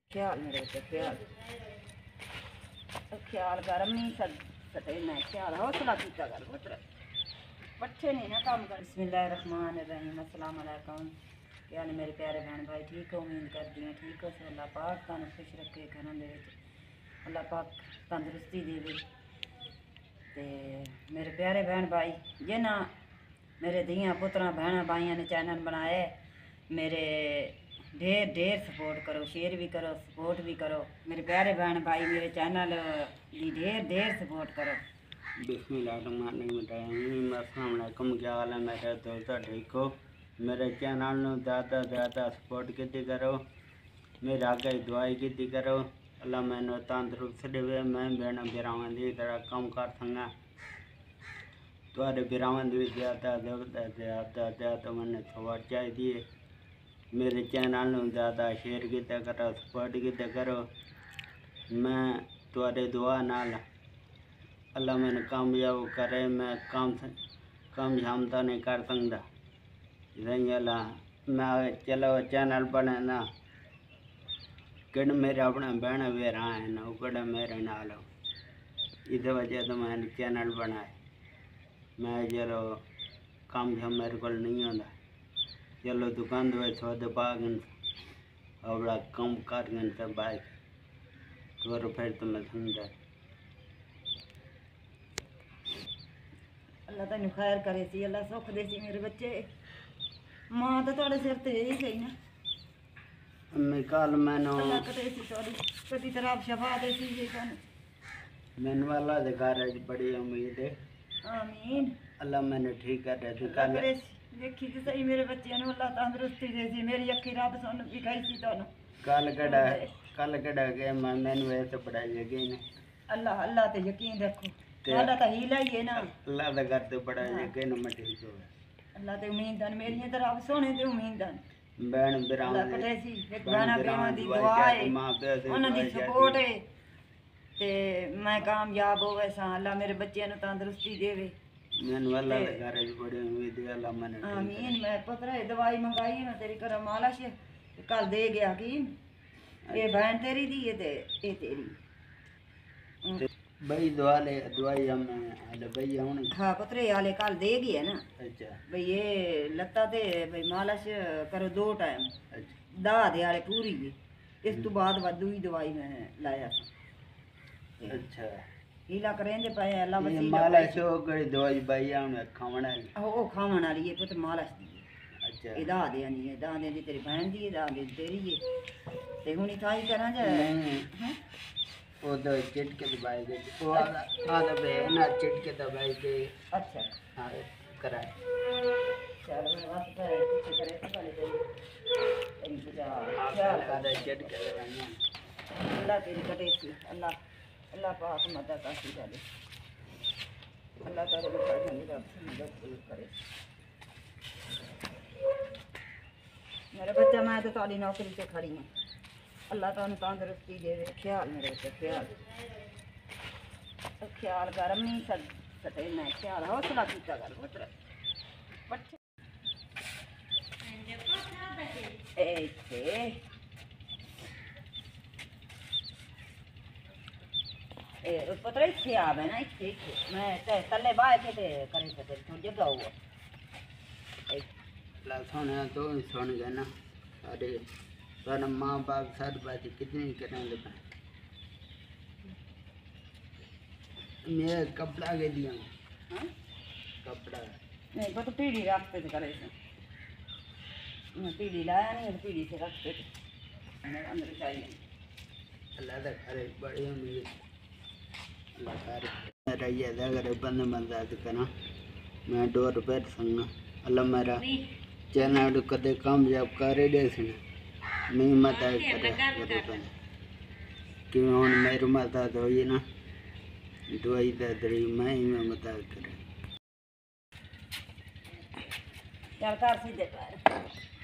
ख्याल मेरे बच्चे ख्याल ख्याल कर नहीं सटे मैं ख्याल हौसला किया कर पुत्र पट्ठे नहीं ना काम कर। बिस्मिल्लाहिर्रहमानिर्रहीम अस्सलाम वालेकुम। क्या हाल मेरे प्यारे बहन भाई, ठीक हो? उम्मीद करती हैं ठीक हो। अल्लाह पाक तुहानू खुश रखे, घरों दे अल्लाह पाक तंदुरुस्ती देवे। ते मेरे प्यारे बहन भाई जिन्हें मेरे धियाँ पुत्रां भैन भाइयों ने चैनल बनाए, मेरे ढेर ढेर सपोर्ट करो, शेयर भी करो, सपोर्ट भी करो। मेरे प्यारे बहन भाई मेरे चैनल की ढेर ढेर सपोर्ट करो। बिस्मिल्लाहिर्रहमानिर्रहीम। क्या हाल है मेरे दोस्त, ठीक हो? मेरे चैनल में ज़्यादा ज़्यादा सपोर्ट की करो, मेरे आगे दुआई की करो। अल्लाह मैंने तंदुरुस्त देवे, मैं भैन बिरावान की तरह कम कर सका। तुहारे बिरावान भी ज़्यादा ज़्यादा मैंने सपोर्ट चाहिए। मेरे चैनल में ज़्यादा शेयर किया करो, सपोर्ट किया करो। मैं तुहारे दुआ नाल अल्लाह मैंने कामयाब करे। मैं कम क्षमता नहीं कर सकता। मैं चलो चैनल बने ना कि मेरे अपने बहन वेरा हैं ना उकड़े मेरे नाल, इस वजह से मैंने चैनल बनाए। मैं चलो काम मेरे को नहीं आता, चलो दुकान दे सौदे पागन और कम कर बाइक तो फिर तो मैं समझा। अल्लाह तेन खैर करे सी, अल्लाह सुख दे सी मेरे बच्चे। मां तो थोड़े सिर ते ही सही ना, कल मैंने अल्लाह कदे सी थोड़ी कदी तरफ शफा दे सी जी कन। मैंने वाला घर बड़ी उम्मीद है। आमीन। अल्लाह मैंने ठीक कर दे। अल्लाह करे देखी तो सही मेरे बच्चे ने, अल्लाह तंदुरुस्ती दे सी। मेरी अखी रब सुन दिखाई सी तुहानू। कल कड़ा के मैंने वैसे बड़ा यकीन है। अल्लाह अल्लाह ते यकीन रखो, साडा तो हीला ही है ना। अल्लाह का घर तो बड़ा यकीन मैं ठीक हो। अल्लाह ते उम्मीदान मेरी तो रब सोने ते उम्मीदान बहन बिराम अल्लाह कटे सी एक गाना बेवा दी दुआ है, उन्हां दी सपोर्ट है ते मैं कामयाब होवे सा। अल्लाह मेरे बच्चों नु तंदुरुस्ती देवे। मैंने वाला घर बड़ी उम्मीद है, अल्लाह मैंने आमीन। मैं पुत्र दवाई मंगाई है ना तेरी कर मालिश कल दे गया कि ये बहन तेरी दी है ते ये तेरी भाई दवाई हम भाई हम हाँ पुत्रे वाले कल दे गए ना। अच्छा भाई ये लत्ता ते भाई मालिश करो 2 टाइम। अच्छा दाह दे वाले पूरी है, इस तो बाद वादू ही दवाई मैं लाया सा। अच्छा हीला करेंदे पे अल्लाह ये वसीला मालिश हो गई दवाई भाई हम खावण वाली ओ खावण वाली है पुत्र मालिश दी। अच्छा ये दाह दे नहीं है, दाह दे दी तेरी बहन दी है, दाह दे तेरी है ते हुनी थाई करा जा। नहीं वो तो चिटके दबाई के वो आधा पे ना चिटके दबाई के। अच्छा हाँ कराए चल मैं बस कुछ करे तो वाले तेरी पूजा ख्याल आधा चिटके दबाई। अल्लाह तेरी कटे सी, अल्लाह अल्लाह पाक मदद आसी करे, अल्लाह तारे को फर्जंद रब से मदद करे। मेरे बच्चा मैं तो ताली नौकरी से खड़ी हूँ, अल्लाह तुहानू तंदुरुस्ती देवे। ख्याल मेरे बच्चे ख्याल ख्याल कर नहीं सटे मैं ख्याल हौसला किया कर पुत्र पट्ठे पुत्र इतने आवे ना इतने मैं तले बाह के करे तो जगह हुआ सुने तो सुन गए ना। अरे पर माँ बाप सारी बात कितनी करेंगे। मैं कपड़ा के दिया कपड़ा नहीं वो तो पीढ़ी रखते थे करे मैं पीढ़ी लाया नहीं, पीढ़ी से रखते थे अंदर चाहिए। अल्लाह का करे बड़ी उम्मीद अल्लाह करे रही है। अगर बंद बंदा करना मैं डोर पैर संगना अल्लाह मेरा चैनल कदे कामयाब करे दे नहीं मदद करे कि हूँ मेरी मदद हुई ना दवाई दरी मैं ही में मदद करे। चल कर सीधे पैर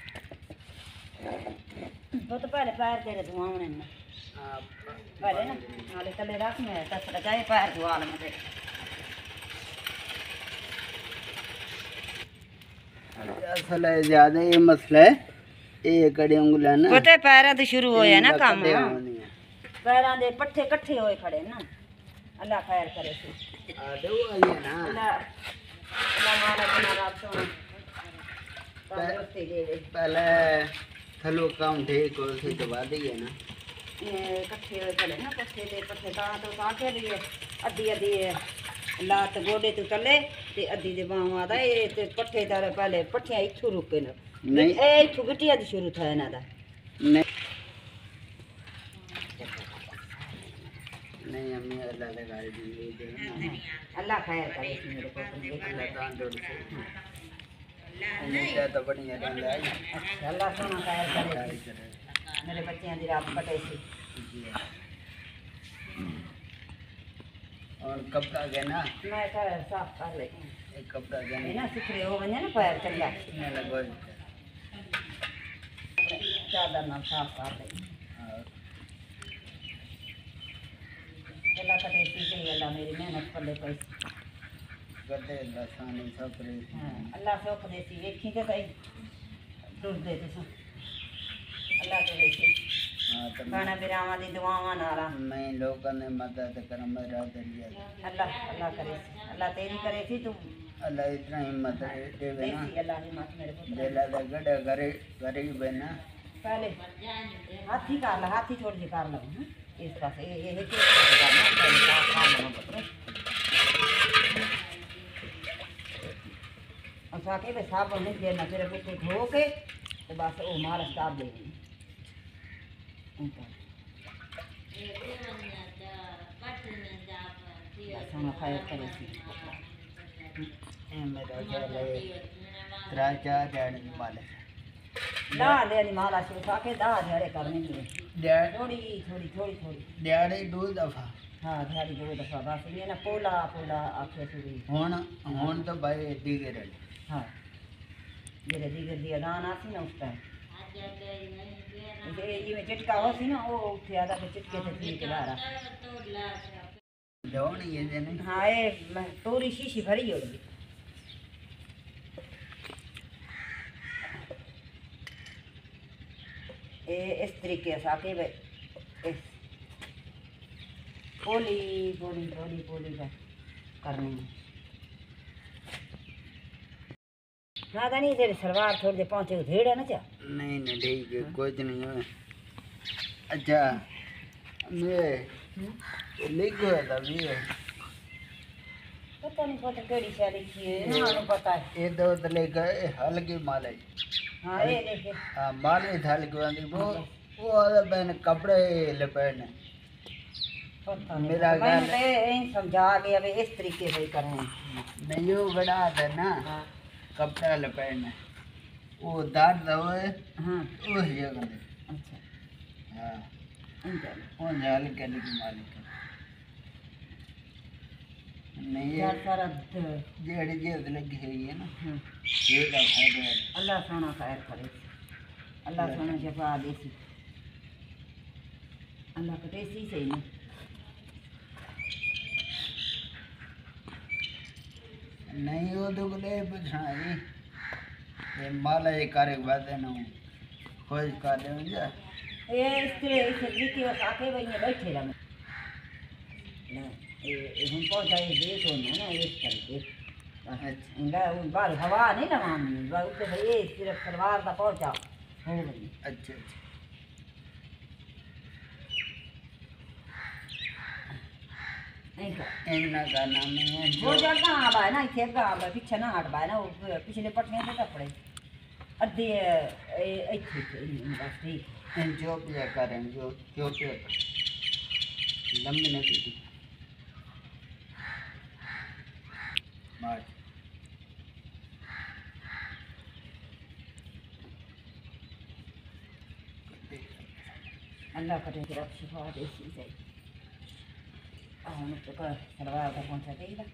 वो तो पहले पैर तेरे धुआवने ना पहले ना नाले तले रख मैं तसड़ा जाए पैर धुआ ले मेरे। असल है ज़्यादा ये मसला है ਇਹ ਕੜੇ ਉਂਗਲਾਂ ਨਾ ਪਤਾ ਪੈਰਾਂ ਤੋਂ ਸ਼ੁਰੂ ਹੋਇਆ ਨਾ ਕੰਮ ਕਦੇ ਆਉਂਦੀਆਂ ਪੈਰਾਂ ਦੇ ਪੱਠੇ ਇਕੱਠੇ ਹੋਏ ਖੜੇ ਨਾ ਅੱਲਾ ਖੈਰ ਕਰੇ ਸੀ ਆ ਦੋ ਆਈਏ ਨਾ ਅੱਲਾ ਅੱਲਾ ਮਾਲਾ ਬਣਾ ਰੱਬ ਤੋਂ ਤੰਦਰੁਸਤੀ ਦੇਵੇ ਪਹਿਲੇ ਥਲੋ ਕੰਮ ਠੀਕ ਹੋ ਸੀ ਦਵਾ ਦਈਏ ਨਾ ਇਹ ਇਕੱਠੇ ਹੋਏ ਖੜੇ ਨਾ ਪੱਠੇ ਤਾਂ ਕੇ ਲਈਏ ਅੱਧੀ ਅੱਧੀ ਲਾਤ ਗੋਡੇ ਤੋਂ ਥੱਲੇ ਤੇ ਅੱਧੀ ਦੇ ਬਾਹਾਂ ਦਾ ਇਹ ਤੇ ਪੱਠੇ ਤਾਂ ਪਹਿਲੇ ਪੱਠਿਆਂ ਇੱਥੋਂ ਰੁਕੇ ਨੇ ਨਹੀਂ ਇਹ ਇੱਥੋਂ ਗਿੱਟੀਆਂ ਦੀ ਸ਼ੁਰੂ ਥਾ ਇਹਨਾਂ ਦਾ नहीं नहीं अम्मी अल्लाह ले गाड़ी दी दे अल्लाह खैर करे इस मेरे को अल्लाह तान जोड़ से नहीं तो बढ़िया रहंदा है अच्छा अल्लाह सोना खैर करे मेरे बच्चियां दी रात कटे सी और कपड़ा के ना मैं कर साफ कर ले एक कपड़ा के ये ना सिखरे हो वने ना पैर चंगा ना लगो चादर ना साफ कर ले अल्लाह कटे सी से अल्लाह मेरी मेहनत कर ले पैसे गद्दे लसानी सब रे हां अल्लाह से ओख देसी देखी ते सही दूर दे तो अल्लाह के देसी हां तो खाना बिरावा दी दुआवां नाला मैं लोगों ने मदद कर मेरा दरिया अल्लाह अल्लाह करे अल्लाह तेरी करे सी तू अल्लाह इतना हिम्मत देवे ना देसी अल्लाह हिम्मत मेरे पुत्र देला दा गड़े घरे गरीब है ना पहले हाथी कर ला हाथी छोड़ के कर लो इस पास ये के करना पहले कर लो पुत्र अच्छा के साबुन नहीं देना तेरे पुत्र धो के तो बस वो मालिश कर देनी सोना खैर करे सी मेरा चले त्रा चार दिन वाले दा ले नी माला से उठा के दा झड़े करने की थोड़ी थोड़ी थोड़ी थोड़ी दिहाड़ी दो दफा हाँ दिहाड़ी दो दफा बस ये ना पोला पोला आखे सुरी हुन तो भाई दीगर हाँ जेरे दीगर दी अदान आसी ना उस टाइम ये चिटका हो सी ना वो उठे आदा के चिटके से पी के लारा दौड़ ये जने हाँ ये पूरी शीशी भरी होगी इस तरीके से आके इस पोली पोली पोली पोली का करनी है ना था नहीं तेरे सलवार थोड़ी देर पहुँचे धेड़ है ना क्या नहीं नहीं ठीक है कुछ नहीं है अच्छा मैं लिखो है तभी पता नहीं पता केड़ी शय लिखी है ना पता है ये दो तले गए हल्की माल है हाँ ये देखे हाँ माल ही हल्की वाली वो बहन कपड़े लपेटने पता नहीं मेरा मैंने ख्याल तो यही समझा के अब इस तरीके से ही करना है नहीं वो बड़ा था ना हाँ कपड़ा लपेटने वो दाद दवे हाँ वो जगह दे अच्छा हाँ इनका वो जाल के लिए मालिक नहीं ये यार सारा जेड़ी जेद लगी हुई है ना हाँ ये का फायदा है अल्लाह सोना खैर करे अल्लाह सोना शफा देसी अल्लाह का टेसी सही नहीं नहीं वो तो बोले पछाई ये माला ये कार्य बातें ना खोज कर दे मुझे ये इस तरह इस तरीके से आके भाई ये बैठे रहा ना ये हम पहुंचाए देख होने ना इस करके इनका बाहर हवा नहीं ना मामली बाहर ऊपर से ये सिर्फ सलवार का पहुंचा हो गई अच्छा नहीं का इतना का नाम नहीं है वो जगह आवा है ना इथे गाँव पीछे ना हट है ना वो पिछले पटने से कपड़े अद्धे इथे बस ठीक जो भी करें जो भी लंबी नहीं थी मार्च अल्लाह करे कि रब शिफा देसी जाए तो कर सलवार का पहुंचा देगा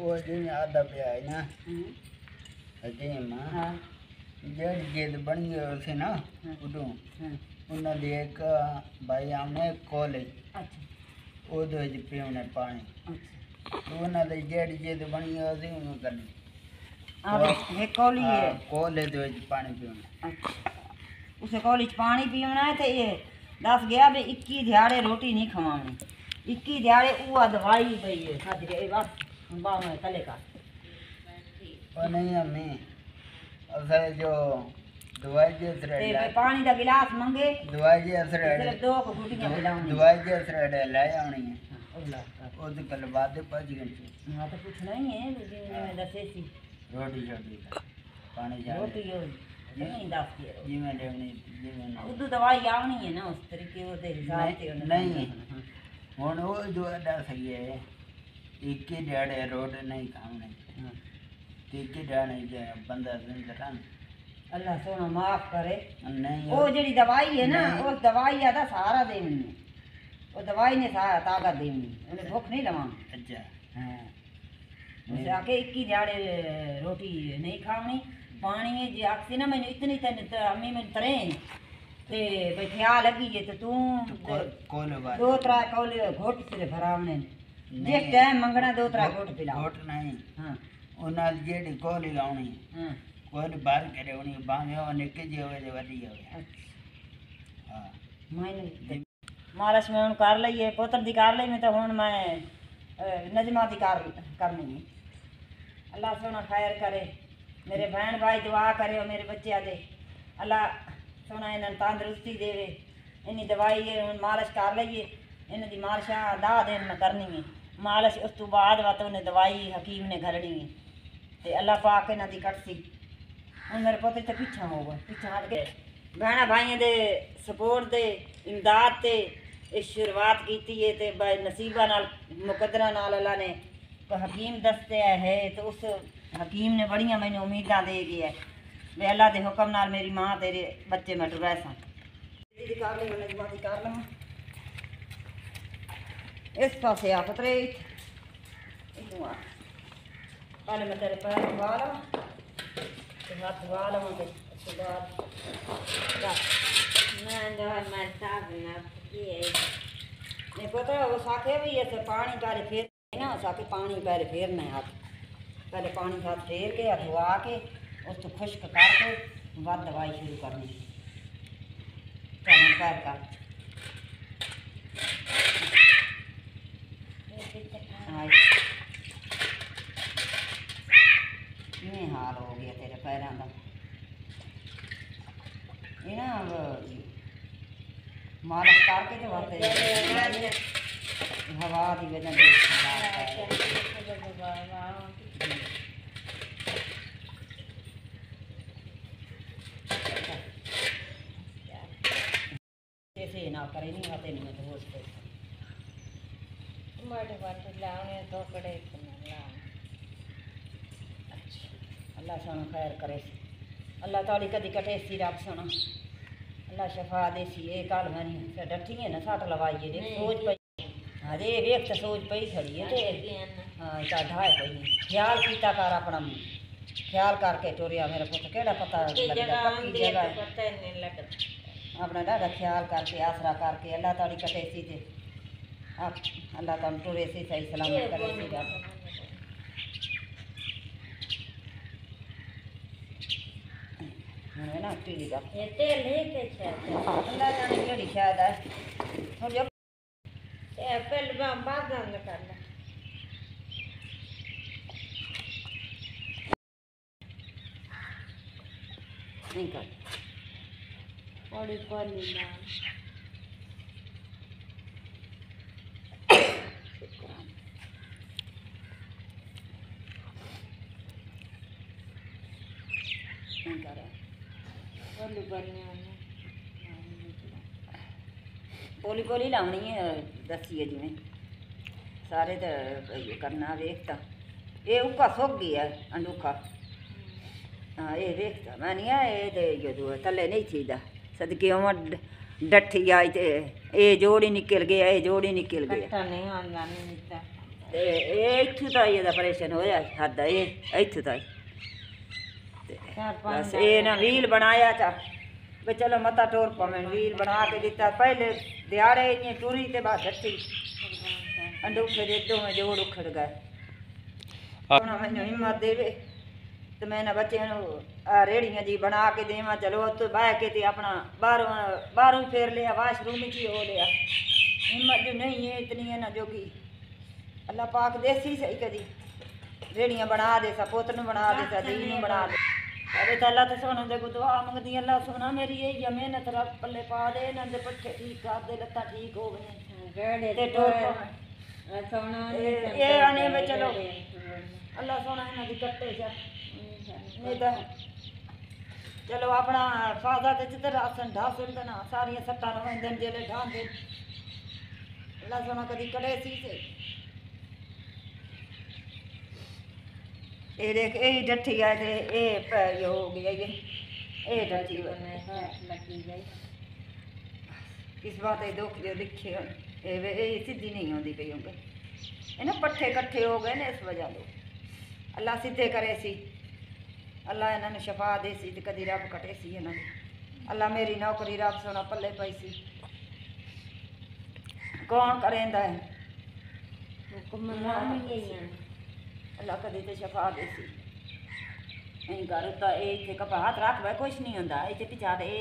वो जिन आधा पे आए ना हम्म, हजीम हाँ जेड जेद बन गए उसे ना हाँ, उडू हाँ, उन्होंने एक भाई हमने कॉलेज अच्छा वो दो पीने पानी अच्छा तो उन्होंने जेड जेद बन गए उसे उन्होंने करनी आप ये कौली है कॉलेज पानी पीने अच्छा उसे कौली च पानी पीना है तो ये दस गया भी 21 दिहाड़े रोटी नहीं खवानी 21 दिहाड़े वो दवाई पई है खाती है बस बाव में तले का और नहीं हमें असल जो दवाई जे ते असर भाई पानी दा गिलास मंगे दवाई जे असर सिर्फ दो गुटियां पिलाऊंगी दवाई जे असर ले आनी है अल्लाह वो तो कल बाद 5 घंटे हाँ तो पूछना ही है जिन्हें मैं दसे सी रोटी छोटी पानी जाने रोटी हो नहीं दस के जी मैं लेवनी जी मैं उदू दवाई आवनी है ना उस तरीके वो दे हिसाब से नहीं ਹੁਣ ਉਹ ਦੁਆਡਾ ਸਹੀ ਹੈ ਇੱਕ ਹੀ ਡਾੜੇ ਰੋਡ ਨਹੀਂ ਖਾਣੇ ਤੇ ਇੱਕ ਹੀ ਡਾਣੇ ਜੇ ਬੰਦਾ ਜ਼ਿੰਦਾ अल्लाह सोना माफ करे नहीं वो जड़ी दवाई है ना उस दवाई आदा सहारा देनी वो दवाई ने सारा ताकत देनी उन्हें भूख नहीं लवानी अच्छा हाँ उसे आके 21 दिहाड़े रोटी नहीं खानी पानी जे आखसी ना मैंने इतनी तन अम्मी में तरें ते भाई ख्याल लगी है तो तू कोल बात दो त्रा कौले घोट सिरे भरावने जिस टाइम मंगना दो त्रा घोट पिला घोट नहीं हाँ ਉਹਨਾਂ ਜਿਹੜੀ ਕੋਲ ਲਾਉਣੀ हाँ ਕੋਲ ਬਾਹਰ ਕਰੇ ਹੋਣੀ ਬਾਵੇਂ ਉਹ ਨਿੱਕੇ ਜਿਹੇ ਹੋਵੇ ਤੇ ਵੱਡੀ ਹੋਵੇ अच्छा ਹਾਂ मैंने मालश में हूँ कर लीए पुत्र दी कर ली मैं तो हूँ मैं नजमा दी करनी है अल्लाह सोना खैर करे मेरे बहन भाई दुआ करे और मेरे बच्चे दे अल्लाह सोना इन्हें तंदरुस्ती देवे इन्नी दवाई है हूँ मालश कर लीए इन्हें दी मालशा 10 दिन में करनी है मालश उस तो बाद वा तो उन्हें दवाई हकीम ने घरनी है ते अल्लाह पाक इन्हां दी कटसी हूँ मेरे पुत्र तो पिछा होगा पिछा हट के भैन भाइयों दे सपोर्ट दे इमदाद ते इस शुरुआत की है ते भाई नसीबा नाल मुकदरा नाल अल्लाह ने को हकीम दसते है तो उस हकीम ने बड़ियां मैंने उम्मीदां दे गया है वे अल्लाह दे हुक्म नाल मेरी माँ तेरे बच्चे में टुरै सन दीदी कर ली मैंने बात कर लवां इस पासे आ पुत्रे इधू आ पहले मैं तेरे पैर धवा लवां ते हाथ धवा लवां ते उसके बाद नहीं पता वो साके भी ऐसे पानी पहले फेर ना साके पानी पहले फेरना है हाथ पहले पानी हाथ फेर के धुआ के उस तो खुश्क करके बाद दवाई शुरू करनी चलो पैर कर किवें हाल हो गया तेरे पैरों का ये ना मालिश करके तो वास्ते हवा की वजह ऐसे ना करे नहीं आते नहीं मैं तो होश पे अल्लाह सोना खैर करे अल्लाह ताली कदी कटे सी रब सोना अल्लाह शफा देसी ये कल मरी डठी है ना सट लवाइए दे सोच पई हाँ दे वेख तो सोच पई खड़ी है ते हाँ ढा है पई ख्याल कीता कर अपना ख्याल करके टुरिया मेरा पुत केड़ा पता लगदा पक्की जगह अपना ढाडा ख्याल करके आसरा करके अल्लाह ताली कटे सी ते आप अल्लाह ताली टुरे सी सही सलामत करे सी रब है ना टीवी का अल्लाह जाने केड़ी शायद है थोड़ी नहीं कर नहीं कर पोली पोली लाउनी है दसी है जिमें सारे तो ये करना वेखता ये उक्का सुक गया अंडूखा हाँ ये वेखता मैं नहीं है ये जो थले नहीं थी सदके उमर डठी आई ते ये जोड़ी निकल गया ये जोड़ी निकल गया ਤੇ ਇਹ ਇੱਥੋਂ ਤਾਂ ਇਹਦਾ ਆਪਰੇਸ਼ਨ ਹੋਇਆ ਹੱਦ ਆ ਇਹ ਇੱਥੋਂ ਤਾਂ ਤੇ ਬਸ ਇਹ ਨਾ ਵੀਲ ਬਣਾਇਆ ਚਾ ਵੀ ਚਲੋ ਮਤਾ ਟੋਰ ਪਵੇਂ ਵੀਲ ਬਣਾ ਕੇ ਦਿੱਤਾ ਪਹਿਲੇ ਦਿਹਾੜੇ ਇੰਨੇ ਟੁਰੀ ਤੇ ਬਾਅਦ ਡੱਟੀ ਅੰਡੂਖੇ ਦੇ ਦੋਵੇਂ ਜੋੜ ਉਖੜ ਗਏ ਹੁਣ ਮੈਨੂੰ ਹਿੰਮਤ ਦੇਵੇ ਤੇ ਮੈਂ ਨਾ ਬੱਚਿਆਂ ਨੂੰ ਰੇੜੀਆਂ ਜੀ ਬਣਾ ਕੇ ਦੇਵਾਂ ਚਲੋ ਉੱਥੇ ਬਹਿ ਕੇ ਤੇ ਆਪਣਾ ਬਾਹਰੋਂ ਹੀ ਫੇਰ ਲਿਆ ਵਾਸ਼ਰੂਮ ਵਿੱਚ ਹੀ ਹੋ ਲਿਆ हिम्मत जो नहीं है इतनी है ना जोगी अल्लाह पाक देसी सही कदी रेड़ियां बना दे सा पुत्र बना दे सा धी बना दे अरे तो अल्लाह तो सोना दे को दुआ मंगदी अल्लाह सोना मेरी यही मेहनत रब पल्ले पा दे ना दे पट्ठे ठीक कर दे लत्ता ठीक हो गए ते टोर सोना ये आने में चलो अल्लाह सोना इन्हां दी कट्टे जा नहीं तो चलो अपना फादा ते जिधर आसन ढासन ना सारियां सट्टां रवंदन जेले ढांदे अल्लाह सोना कदी कड़े सी से ये देख ये डठी है ते ये हो गया ये डठी लगी गई किस बात है दुख जो लिखे ये सीधी नहीं होती पई होंगे ये ना पट्ठे कट्ठे हो गए ना इस वजह तो अल्लाह सीधे करे सी अल्लाह इन्होंने शफा दे सी ते कदी रब कटे सी इन्होंने अल्लाह मेरी नौकरी रब सोना पल्ले पाई सी कौन करेंदा है अल्लाह कदी तो शफा दे सी नहीं कर तो ये इतने कपा हाथ रख भाई कुछ नहीं होता इतने पिछा दे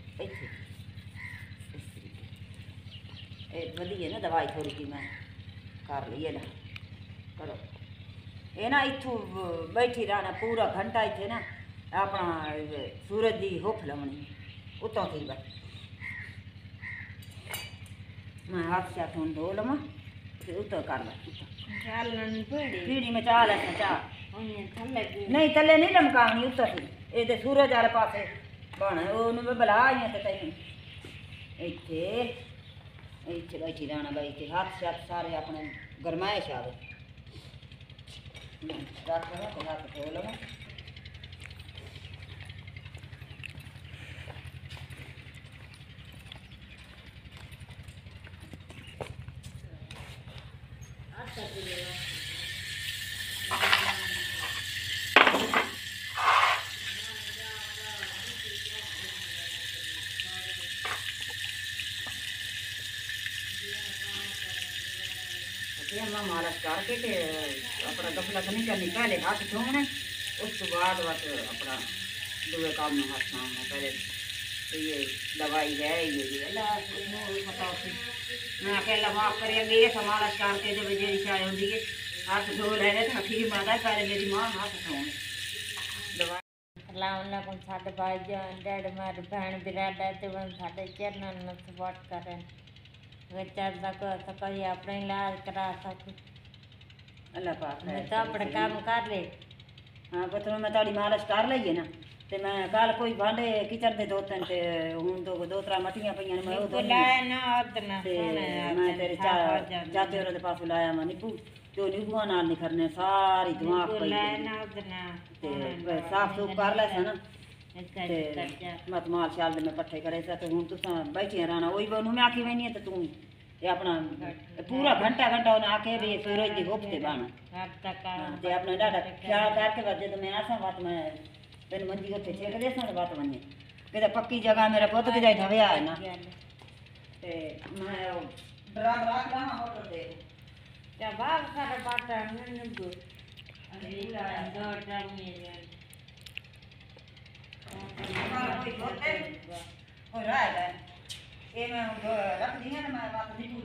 वधिए ना दवाई थोड़ी जी मैं कर ली है ना करो ये ना इतों बैठी रहना पूरा घंटा इतने ना अपना सूरज की हुफ लवनी उतों थी बस मैं हाथ साथ हूँ धो लवा तो उतर कर ला पीढ़ी में चाल है चाह नहीं थले नहीं लमकावनी उतर थी ये तो सूरज वाले पासे बन मैं बुला आई तो तेन इतने इतने बैठी रहना भाई इतने हाथ साथ सारे अपने गरमाइश आवे रख लवा तो हाथ धो लवा मैं मालिश करके ते अपना गफला नहीं करनी पहले हाथ धोने उस तो बाद बस अपना दूसरे काम में हाथ मारना पहले तो ये दवाई है ये अल्लाह पता मैं अकेला माफ करिए मेरे मालिश करके जब जी शायद होती है हाथ धो लेने तो ठीक माता पहले मेरी माँ हाथ धोने दवाई अलैकुम साडे भाईजान डैड मेरी भैन बिरादर ते साडे चैनल में सपोर्ट करें विचार सको ये अपने इलाज करा सको अल्लाह पाक मैं तो अपने काम कर ले हाँ पुत्र मैं ताड़ी मालिश कर लीए ना ते मैं कल कोई भांडे किचन दे दो तीन ते हुण दो त्रै मटियां पईयां मैं ओ धोनी ना उतना मैं तेरे चाचे होरे दे पासों लाया मैं निपू तो निपुआ नाल नहीं करने सारी दिमाग पई ना उतना ते साफ सूफ कर ले सा ना मत माल शाल दे मैं पट्ठे करे सा ते हुण तुसां बैठियां रहना ओही बनू मैं आखी वैनी ते तू ये अपना पूरा घंटा उन्हें आके भी सूरज की हुप से बन ते अपना डाटा ख्याल करके बस जो मैं आसा बात मैं तेन मंजी उत्थे छेक दे सा बात बने कि पक्की जगह मेरा पुत के जाए ढवया है ना ते मैं ड्रम रख रहा मोटर दे क्या बात सारे बात नहीं दो ड्रम में कोई रहा है ये मैं रख दी है ना मैं बात नहीं